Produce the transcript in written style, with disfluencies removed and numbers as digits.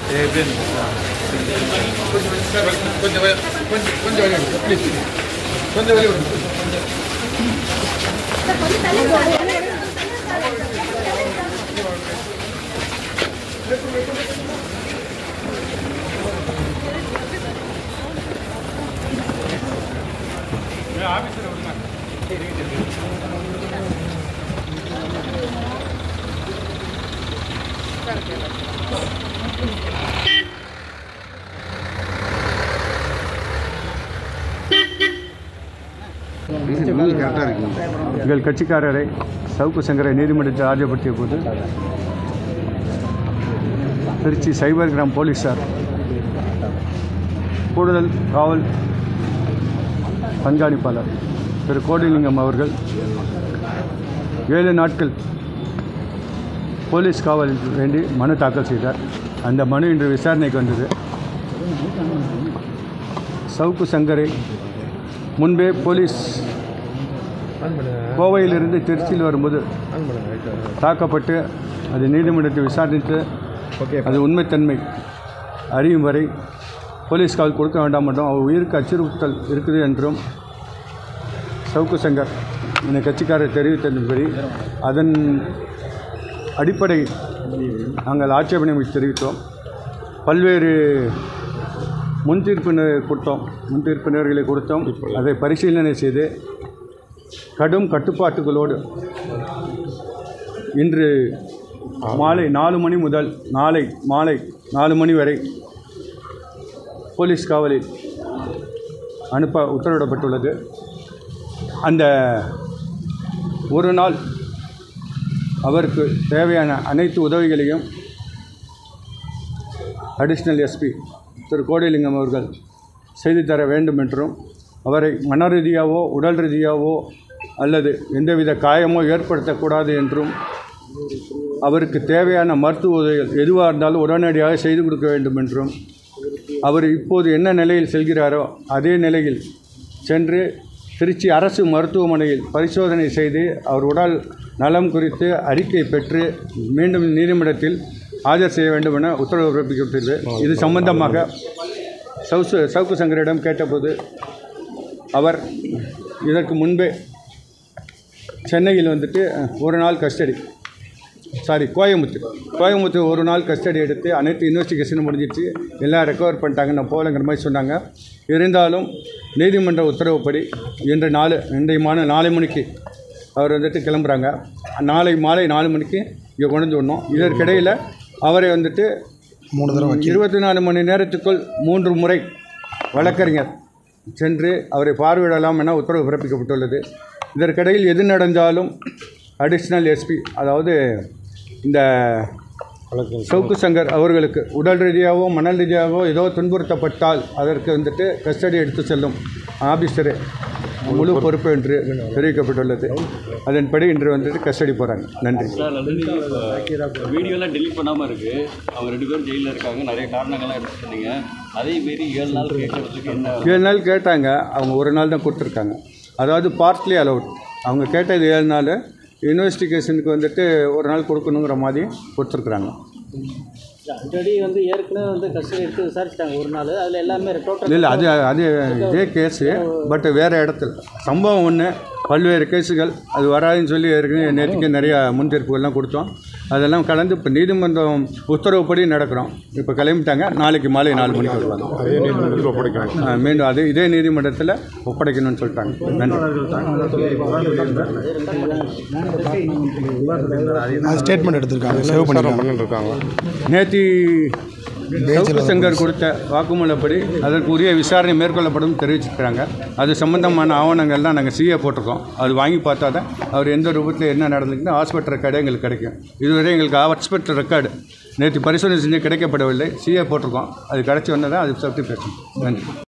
எங்கள் கட்சிக்காரரை சவுக்கு சங்கரை நீதிமன்றத்தில் ஆஜர்படுத்திய போது திருச்சி சைபர் கிராம் போலீஸார் கூடுதல் காவல் கண்காணிப்பாளர் திரு கோடிலிங்கம் அவர்கள் 7 நாட்கள் போலீஸ் காவல் வேண்டி மனு தாக்கல் செய்தார். அந்த மனு இன்று விசாரணைக்கு வந்தது. சவுக்கு சங்கரை முன்பே போலீஸ் கோவையிலிருந்து திருச்சியில் வரும்போது தாக்கப்பட்டு அது நீதிமன்றத்தை விசாரித்து அது உண்மைத்தன்மை அறியும் வரை போலீஸ் காவல் கொடுக்க வேண்டாம் என்றும் அவர் உயிருக்கு அச்சுறுத்தல் இருக்குது என்றும் சவுக்கு சங்கர் இந்த கட்சிக்காரர் தெரிவித்தபடி அதன் அடிப்படையில் நாங்கள் ஆட்சேபனை தெரிவித்தோம். பல்வேறு முன்தீர்ப்பினர்களை கொடுத்தோம். அதை பரிசீலனை செய்து கடும் கட்டுப்பாட்டுகளோடு இன்று மாலை 4 மணி முதல் நாளை மாலை 4 மணி வரை போலீஸ் காவலில் அனுப்ப உத்தரவிடப்பட்டுள்ளது. அந்த ஒரு நாள் அவருக்கு தேவையான அனைத்து உதவிகளையும் அடிஷ்னல் எஸ்பி திரு கோடிலிங்கம் அவர்கள் செய்து தர வேண்டும் என்றும் அவரை மன ரீதியாகவோ உடல் ரீதியாகவோ அல்லது எந்தவித காயமோ ஏற்படுத்தக்கூடாது என்றும் அவருக்கு தேவையான மருத்துவ உதவிகள் எதுவாக இருந்தாலும் உடனடியாக செய்து கொடுக்க வேண்டும் என்றும் அவர் இப்போது என்ன நிலையில் செல்கிறாரோ அதே நிலையில் சென்று திருச்சி அரசு மருத்துவமனையில் பரிசோதனை செய்து அவர் உடல் நலம் குறித்து அறிக்கை பெற்று மீண்டும் நீதிமன்றத்தில் ஆஜர் செய்ய வேண்டும் என உத்தரவு பிறப்பிக்கப்பட்டது. இது சம்பந்தமாக சவுக்கு சங்கரிடம் கேட்டபோது அவர் இதற்கு முன்பே சென்னையில் வந்துட்டு ஒரு நாள் கஸ்டடி கோயம்புத்தூர் ஒரு நாள் கஸ்டடி எடுத்து அனைத்து இன்வெஸ்டிகேஷனும் முடிஞ்சிச்சு, எல்லாம் ரெக்கவர் பண்ணிட்டாங்க, நான் போகலங்கிற மாதிரி சொன்னாங்க. இருந்தாலும் நீதிமன்ற உத்தரவுப்படி இன்றைய நாளை மணிக்கு அவர் வந்துட்டு கிளம்புறாங்க. நாளை மாலை 4 மணிக்கு இங்கே கொண்டு வந்து விடணும். இதற்கிடையில் அவரை வந்துட்டு 24 மணி நேரத்துக்குள் 3 முறை வழக்கறிஞர் சென்று அவரை பார்வையிடலாம் என உத்தரவு பிறப்பிக்கப்பட்டுள்ளது. இதற்கிடையில் எது நடந்தாலும் அடிஷ்னல் எஸ்பி அதாவது இந்த சவுக்கு சங்கர் அவர்களுக்கு உடல் ரீதியாகவோ மனல் ரீதியாகவோ ஏதோ துன்புறுத்தப்பட்டால் அதற்கு வந்துட்டு கஸ்டடி எடுத்து செல்லும் ஆபீசரே முழு பொறுப்பு என்று தெரிவிக்கப்பட்டுள்ளது. அதன்படி இன்று வந்துட்டு கஸ்டடி போகிறாங்க. நன்றி. வீடியோலாம் டெலிட் பண்ணாமல் இருக்குது. அவங்க 2 பேரும் ஜெயிலில் இருக்காங்க. நிறைய காரணங்கள்லாம் எடுத்துருந்தீங்க. அதே மாரி 7 நாள் கேட்கறதுக்கு என்ன 7 நாள் கேட்டாங்க. அவங்க ஒரு நாள் தான் கொடுத்துருக்காங்க. அதாவது பார்ட்லி அலவுட். அவங்க கேட்டது 7 நாள், இன்வெஸ்டிகேஷனுக்கு வந்துட்டு ஒரு நாள் கொடுக்கணுங்கிற மாதிரி கொடுத்துருக்குறாங்க. ஆல்ரெடி ஏற்கனவே கஸ்டடி எடுத்து விசாரிச்சிட்டாங்க ஒரு நாள். அதில் எல்லாமே டோட்டல் இல்லை, அது இதே கேஸு, பட் வேறு இடத்துல சம்பவம் ஒன்று, பல்வேறு கேஸுகள் அது வராதுன்னு சொல்லி ஏற்கனவே நேற்றுக்கு நிறையா முன்தீர்ப்புகள்லாம் கொடுத்தோம். அதெல்லாம் கலந்து இப்போ நீதிமன்றம் உத்தரவுப்படி நடக்கிறோம். இப்போ கிளம்பிட்டாங்க. நாளைக்கு மாலை 4 மணிக்கு வருவாங்க. மீண்டும் இதே நீதிமன்றத்தில் ஒப்படைக்கணும்னு சொல்லிட்டாங்க. நன்றி. ஸ்டேட்மெண்ட் எடுத்திருக்காங்க. நேற்று சவுக்கு சங்கர் கொடுத்த வாக்குமூலப்படி அதற்கு உரிய விசாரணை மேற்கொள்ளப்படும் தெரிவிச்சிருக்கிறாங்க. அது சம்பந்தமான ஆவணங்கள்லாம் நாங்கள் சிஏ போட்டிருக்கோம். அது வாங்கி பார்த்தா தான் அவர் எந்த ரூபத்தில் என்ன நடந்துக்குன்னு ஹாஸ்பிட்டல் ரெக்கார்டு எங்களுக்கு கிடைக்கும். இதுவரை எங்களுக்கு ஹாஸ்பிட்டல் ரெக்கார்டு நேற்று பரிசோதனை செஞ்சு கிடைக்கப்படவில்லை. சிஏ போட்டிருக்கோம். அது கிடச்சி வந்தால் தான் அது பற்றி பேசணும். நன்றி.